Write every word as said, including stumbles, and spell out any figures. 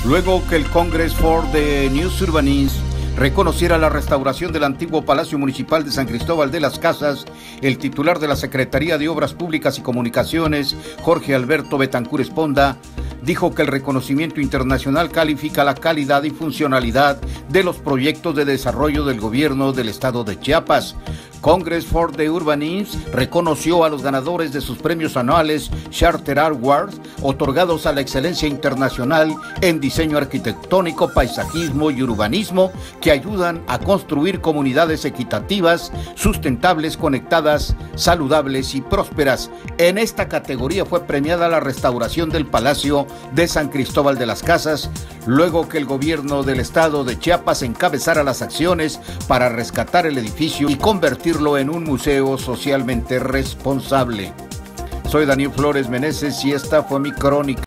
Luego que el Congress for the New Urbanism reconociera la restauración del antiguo Palacio Municipal de San Cristóbal de las Casas, el titular de la Secretaría de Obras Públicas y Comunicaciones, Jorge Alberto Betancur Esponda, dijo que el reconocimiento internacional califica la calidad y funcionalidad de los proyectos de desarrollo del gobierno del estado de Chiapas. Congress for the Urbanism reconoció a los ganadores de sus premios anuales Charter Awards, otorgados a la excelencia internacional en diseño arquitectónico, paisajismo y urbanismo, que ayudan a construir comunidades equitativas, sustentables, conectadas, saludables y prósperas. En esta categoría fue premiada la restauración del Palacio de San Cristóbal de las Casas, luego que el gobierno del estado de Chiapas encabezara las acciones para rescatar el edificio y convertirlo en un museo socialmente responsable. Soy Daniel Flores Meneses y esta fue mi crónica.